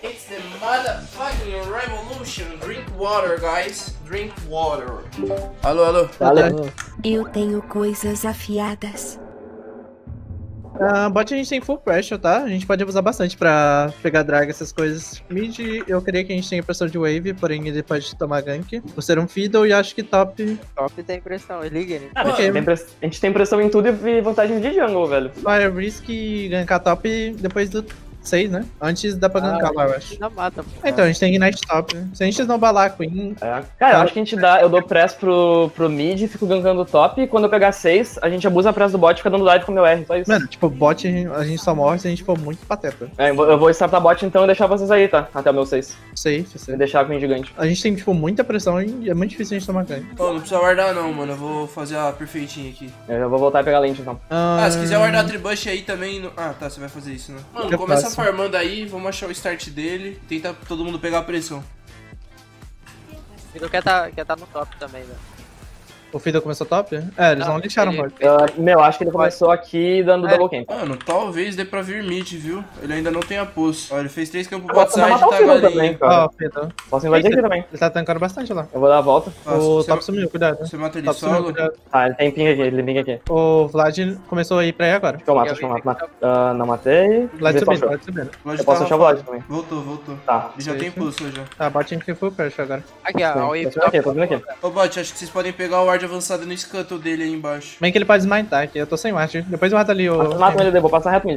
It's the motherfucking revolution. Drink water, guys. Drink water. Alô, alô. Eu tenho coisas afiadas. Bot a gente tem full pressure, tá? A gente pode usar bastante pra pegar drag, essas coisas. Mid, eu creio que a gente tem pressão de wave, porém ele pode tomar gank. Por ser um fiddle, e acho que top... Top tem pressão, liga ele. A gente tem pressão em tudo e vantagem de jungle, velho. Fire risk e gankar top depois do 6, né? Antes dá pra gankar lá, eu acho. Ainda mata, pô. Então, a gente tem Ignite top. Se a gente não balar a Queen... Cara, eu acho que a gente dá... Eu dou press pro mid, fico gankando top, e quando eu pegar 6, a gente abusa a press do bot e fica dando dive com o meu R, só isso. Mano, tipo, bot a gente só morre se a gente for muito pateta. Eu vou startar bot então e deixar vocês aí, tá? Até o meu 6. Safe. E deixar a Queen gigante. A gente tem, tipo, muita pressão e é muito difícil a gente tomar gank. Pô, não precisa guardar não, mano. Eu vou fazer a perfeitinha aqui. Eu já vou voltar e pegar lente então. Se quiser guardar a tribush aí também... Ah, tá, você vai fazer isso, né? Mano, começa farmando aí, vamos achar o start dele. Tenta todo mundo pegar a pressão. Ele quer tá no top também, velho. O Fiddle começou top? Eles não deixaram bot. Acho que ele começou aqui dando double camp. Mano, talvez dê pra vir mid, viu? Ele ainda não tem a pulse. Ó, ele fez 3 campos Eu posso bot side matar e o tá Fiddle também, galinha. cara. Ó, Fiddle. Posso invadir aqui também. Ele tá tancando bastante lá. Eu vou dar a volta. O top sumiu, cuidado. Você mata ele Top sumiu, solo. cuidado. Tá, ele tem ping aqui, ele tem ping aqui. O Vlad começou a ir pra aí agora. Acho que eu mato. Não matei. Vlad Ele subindo, puxou. Vlad subindo. Vlad Eu posso tá achar o Vlad também. Voltou. Tá. Ele já tem pulse já. Tá, bot a gente tem full pressure agora. Aqui, ó, o wave Tô vindo aqui. Ô, bot, acho que vocês podem pegar o ward avançado no scuttle dele aí embaixo. Bem que ele pode smitar aqui, eu tô sem ward. Depois mata ali o... Mata ele, vou passar reto mid.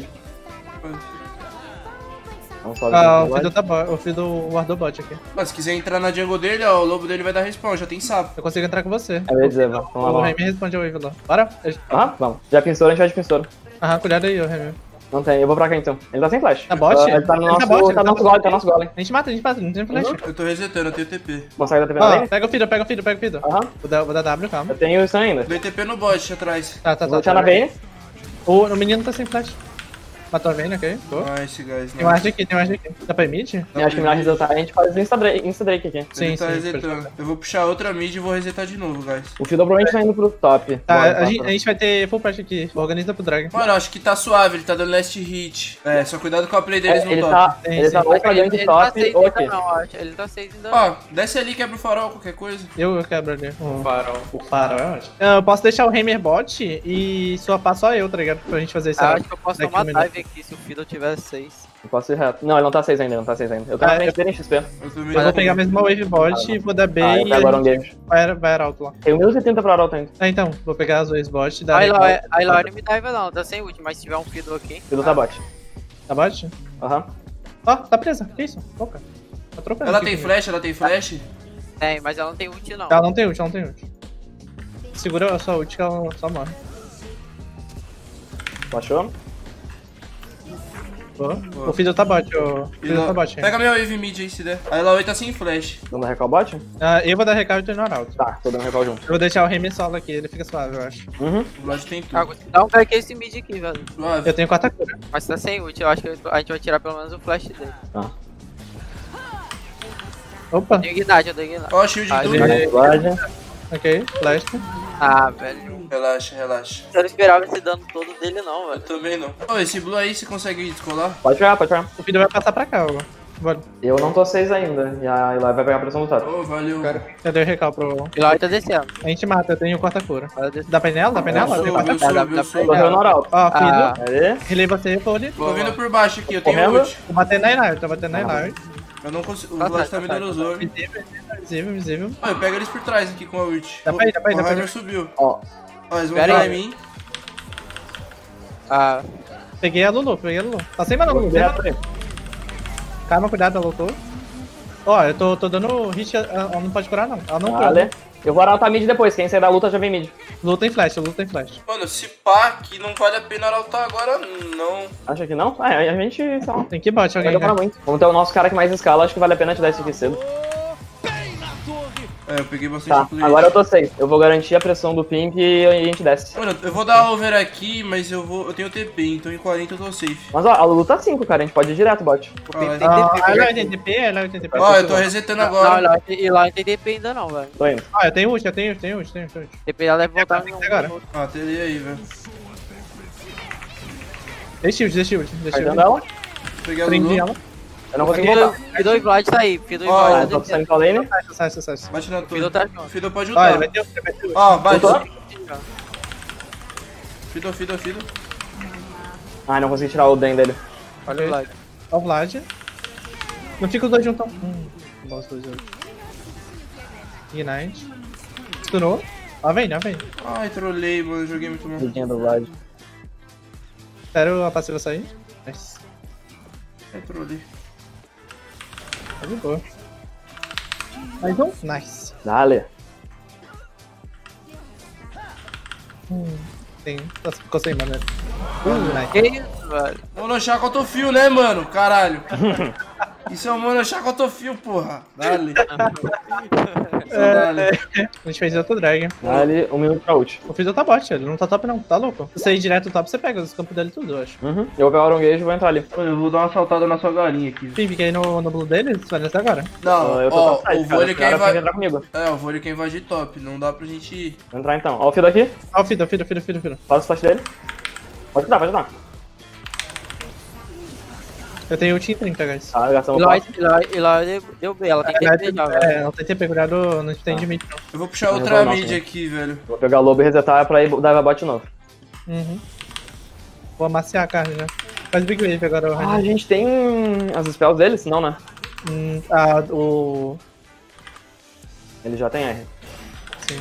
Vamos só O Fiddle guardou bot aqui. Mas se quiser entrar na jungle dele, ó, o lobo dele vai dar respawn, já tem sapo. Eu consigo entrar com você. Eu ia dizer, vamos O lá. Remy responde a wave lá. Bora? Vamos. Já pinçou, a gente vai de pinçou. Cuidado aí, o Remy. Não tem, eu vou pra cá então. Ele tá sem flash. Tá bot? Ele tá no Ele nosso, tá bot, tá no nosso golem, tá no nosso golem. A gente mata, não tem flash. Eu tô resetando, eu tenho TP. Consegue dar TP na lane? Pega o Fiddle. Aham. Vou dar W, calma. Eu tenho isso ainda. Dei TP no bot atrás. Tá. Vou deixar na Vayne. O menino tá sem flash. Matou a Vayne, ok. Nice, guys. Tem mais aqui. Dá pra ir mid? Eu acho que melhor resetar. A gente faz insta Drake aqui. Ele tá resetando. Eu vou puxar outra mid e vou resetar de novo, guys. O Fiddle provavelmente tá indo pro top. Tá, Bora, a gente vai ter full pressure aqui. Organiza pro drag. Mano, acho que tá suave, ele tá dando last hit. Só cuidado com a play deles no Ele top. tá ou pra gank top ou aqui. Não, acho. Ele tá 6 ainda. Ó, desce ali, quebra o farol, qualquer coisa. Eu quebro ali. Farol. O farol é ótimo. Eu posso deixar o Hammer bot e swapar só eu, tá ligado? Pra gente fazer isso. Acho que eu posso tomar dive aqui se o Fiddle tiver 6. Eu posso ir reto. Não, ele não tá 6 ainda, Eu tenho a frente dele em XP. Eu vou pegar mesmo uma wave bot e vou dar B Eu e pego agora um game. vai arauto lá. Tem 1030 pra Arauto ainda. Então, vou pegar as waves bot e dar Aí lá não me dive não, tá sem ult, mas se tiver um Fiddle aqui. Fiddle tá bot. Tá bot? Aham. Ó, tá presa. Que isso? Opa. Tá trocando. Ela aqui tem comigo. flash, ela tem flash? Tem, mas ela não tem ult não. Ela não tem ult. Segura a sua ult que ela só morre. Achou? O Fiddle tá bot, o Fiddle tá bot. Pega minha wave mid aí se der. A Ela tá sem flash. Dando recall bot? Eu vou dar recall e tô no arauto. Tá, tô dando recall junto. Eu vou deixar o Remy solo aqui, ele fica suave, eu acho. Uhum. O Vlad tem tudo. Dá um back esse mid aqui, velho. Suave. Eu tenho 4 cura. Mas tá sem ult, eu acho que a gente vai tirar pelo menos o flash dele. Tá. Opa. Eu tenho Ignite, Ó, shield Ah, tudo. ele- Ok, flash. velho. Relaxa. Eu não esperava esse dano todo dele não, Eu velho. também não. Ó, esse blue aí você consegue descolar? Pode pegar. O Fiddle vai passar pra cá, ó. Bora. Eu não tô 6 ainda. E a Eli vai pegar a pressão do top. Ô, valeu. Eu dei o recall pro... E lá tá descendo. A gente mata, eu tenho quarta cura. Ela desceu. Dá pra ir nela? Dá pra ir nela? Eu tenho quarta cura. Eu soube. Tô no Arauto. Ó, Ah. Fiddle. Aí. Relei você, Foley. Tô vindo por baixo aqui, eu tenho Correndo. ult. Tô batendo na Ilar, Eu não consigo. O Vlad tá me dando os olhos. Visível. Ó, eu pego eles por trás aqui com a ult. Dá pra ir. O Heimer subiu. Ó. Ó, eles vão Pera entrar aí. em mim. Peguei a Lulu. Tá sem mana, Lulu. Calma, cuidado, ela lutou. Ó, eu tô dando hit, ela não pode curar não. Ela não cura. Vale. Eu vou arautar mid depois. Quem sair da luta já vem mid. Luta em flash. Mano, se pá, que não vale a pena altar agora, não. Acha que não? A gente só. Tem que bot Vai alguém, demorar né? muito. Vamos ter o nosso cara que mais escala. Acho que vale a pena te dar esse aqui cedo. Eu peguei bastante Tá, play. agora eu tô 6. Eu vou garantir a pressão do Pimp e a gente desce. Mano, eu vou dar over aqui, mas eu tenho TP, então em 40 eu tô safe. Mas ó, a Lulu tá 5, cara. A gente pode ir direto, bot. Ó, Ela é 80p, eu tô resetando agora. Não, e lá não tem DP ainda não, velho. Tô indo. Ah, eu tenho ult. DP ela deve voltar tem que no... ser agora. Ah, tem ele aí, velho. Deixa shield. Fazendo ela. Peguei a Prendi Lulu. ela. Eu não consigo voltar. Fiddle e Vlad tá aí. Fiddle e Ó, Ah, Vlad eu tô tá saindo pra lane. Sai. Bate na Fiddle torre. tá junto. Fiddle pode Ó, ele ultar. vai ter vai ter. Ó, bate. Voltou? Fiddle. Ai, não consegui tirar o Den dele. Olha o Vlad. Ó o Vlad. Não fica os dois juntos. Bom, os dois juntos. Ignite. Stunou. Ó, vem. Ai, trolei, mano. Joguei muito mal. Vidinha do Vlad. Espero a passiva sair. Nice. Ai, trolei. Tá de boa. Mais um. Nice. Dale. Tem. Nossa, ficou sem mana. Nice. Que isso, velho? Monochá com autofio, né, mano? Caralho. Isso é um Monochá com autofio, porra. Dale. Dale. A gente fez outro drag. Dale, 1 minuto pra ult. Eu fiz outra bot, ele não tá top não, tá louco? Se você ir direto no top, você pega os campos dele tudo, eu acho. Uhum. Eu vou pegar o Aurongage e vou entrar ali. Eu vou dar uma saltada na sua galinha aqui. Sim, fiquei no blue deles, vai nessa agora. Não, Eu tô ó, topside, o cara. vôlei Os quer caras têm que invadir. entrar comigo. É, o vôlei quer invadir top. Não dá pra gente ir. Vou entrar então. Ó o Fiddle aqui. Ó, o Fiddle. Faz o splash dele. Pode dar. Eu tenho ult em 30, guys. Tá, gastamos o passo. Eloy deu B, ela tem que ter já, velho. É, ela tem TP cuidado, não tem de mid não. Eu vou puxar Eu outra vou mid nossa, aqui, velho. Vou pegar o Lobo e resetar pra ir dar bot de novo. Uhum. Vou amaciar a carne já. Faz Big Wave agora, o Ah, a Rani. gente tem as spells deles? Não, né? O... Ele já tem R. Sim.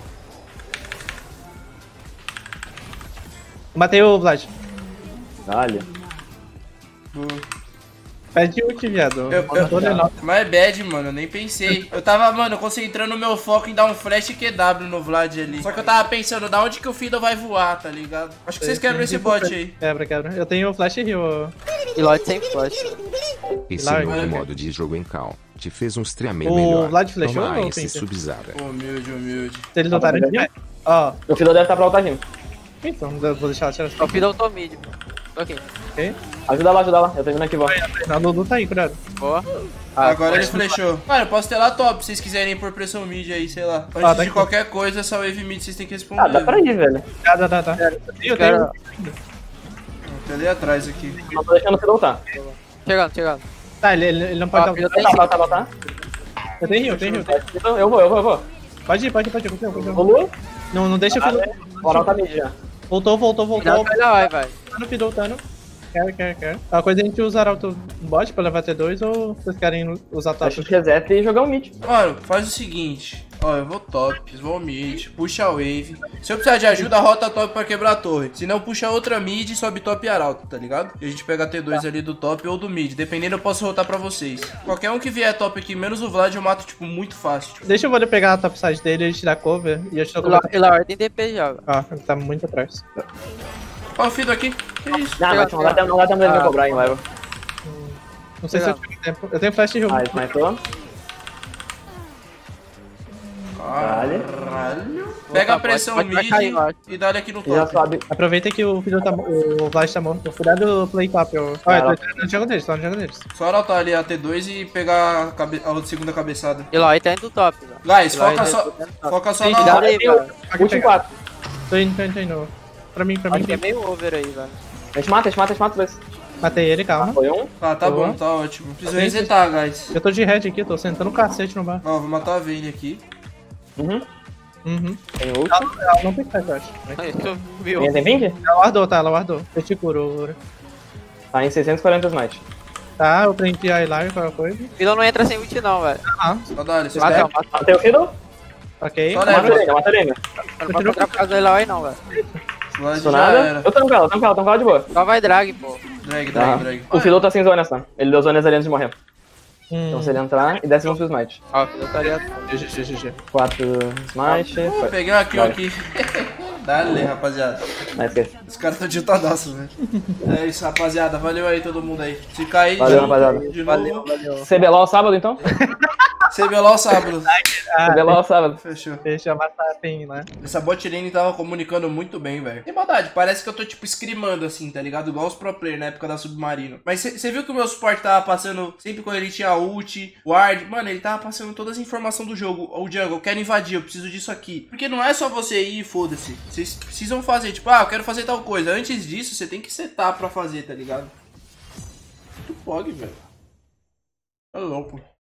Matei o Vlad. Dale. Boa. Pede ult, viado. Mas é bad, mano, eu nem pensei. Eu tava, mano, concentrando o meu foco em dar um flash QW no Vlad ali. Só que eu tava pensando, da onde que o Fiddle vai voar, tá ligado? Acho que vocês quebram esse bot aí. Quebra. Eu tenho Flash Heal. Eloy sem flash. Esse Larga. novo modo de jogo em Cal te fez um streamer O melhor. Vlad flashou Toma ou esse Pimper? Sub-Zara. Humilde. Se eles lutarem de pé. Ó, O Fiddle deve estar pra ultar aqui. então, eu vou deixar ela tirar O Fiddle tô mid, pô. Tô aqui. ok? Ajuda lá. Eu tô vindo aqui, vó. A Lulu tá aí, cuidado. Boa. Agora ele flechou. Mano, eu posso ter lá top, se vocês quiserem ir por pressão mid aí, sei lá. Antes tá de aqui. qualquer coisa, essa wave mid vocês têm que responder. Ah, dá pra ir, velho. Tá. Eu tenho. Tô ali atrás aqui. Não tô deixando o Fiddle ultar. Chegando. Tá, ele não pode Ó, dar. Fiddle tem Tá. Eu tenho heal. Então, eu vou. Pode ir, continua. Rolou? Não deixa o Fiddle. Moral tá mid já. Voltou. Cuidado com Eloy, velho. Tá no Fiddle, tá no. Quer. A coisa é a gente usar auto bot pra levar T2 ou vocês querem usar A top? gente reseta e jogar um mid. Mano, faz o seguinte. Ó, eu vou top, vocês vão mid, puxa a wave. Se eu precisar de ajuda, rota top pra quebrar a torre. Se não, puxa outra mid e sobe top e arauto, tá ligado? E a gente pega T2 ali do top ou do mid. Dependendo, eu posso rotar pra vocês. Qualquer um que vier top aqui, menos o Vlad, eu mato, tipo, muito fácil. Tipo. Deixa eu vou pegar a top side dele, ele tirar cover e eu te dou cover. Eloy tem DP já, velho. Ah, ele tá muito atrás. Ó, o Fiddle aqui. Que isso? Não dá tempo dele me cobrar, hein, leva. Não sei se eu tenho tempo. Eu tenho flash heal. Ah, snipou. Caralho. Pega a pressão Pode mid cair, eu acho. e dá aqui no E já top. sabe. Aproveita que o Fiddle tá, o Vlad tá morto. Cuidado do play top. Olha, Cara. tô no jogo deles, Só arautar ali a T2 e pegar a outra segunda cabeçada. Eloy tá indo do top, velho. Guys, Eloy foca tá só, indo do top. foca só Sim, na... cuidado aí, velho. Último 4. Tô indo. Pra mim. Acho que é meio over aí, velho. A gente mata os dois. Matei ele, calma. Foi um. Tá Boa. bom, tá ótimo. Preciso Sim, resetar, guys. Eu tô de red aqui, tô sentando um cacete no bar. Ó, vou matar a Vayne aqui. Uhum. Tem ult. Ela não tem flash, eu acho. Aí, tu viu? Tem 20? Ela guardou. Eu te curo. Tá em 640 smite. Tá, eu prendi a Elar, qualquer coisa. Fiddle não entra sem ult não, velho. Só dá ali, vocês Mata, pegam. mata. Matei o Fiddle? Ok. Só Mata leva. ele. Eu não posso entrar por causa do Eloy não, velho. Vlad Sou já nada. era. Eu tô com ela de boa. Só vai drag, pô. Drag. O Fiddle tá sem zonas, tá? Ele deu zonas ali antes de morrer. Então se Hum. ele entrar, e desce pro smite. Ó, o Fiddle tá ali atrás. GG. 4 smite. Foi. Peguei uma kill aqui. Dale, rapaziada. Não esquece. Os caras tão de utadaço, velho. É isso, rapaziada. Valeu aí todo mundo aí. Se cair, Valeu, rapaziada. de novo. CBLOL sábado então? CBLOL sábado. CBLOL sábado. Fechou. Deixa eu matar assim, né? Essa bot lane tava comunicando muito bem, velho. Tem maldade, parece que eu tô, tipo, scrimando assim, tá ligado? Igual os pro player na época da Submarino. Mas você viu que o meu suporte tava passando sempre quando ele tinha ult, ward. Mano, ele tava passando todas as informações do jogo. O jungle, eu quero invadir, eu preciso disso aqui. Porque não é só você ir e foda-se. Vocês precisam fazer, tipo, eu quero fazer tal coisa. Antes disso, você tem que setar pra fazer, tá ligado? Muito bug, velho. É louco.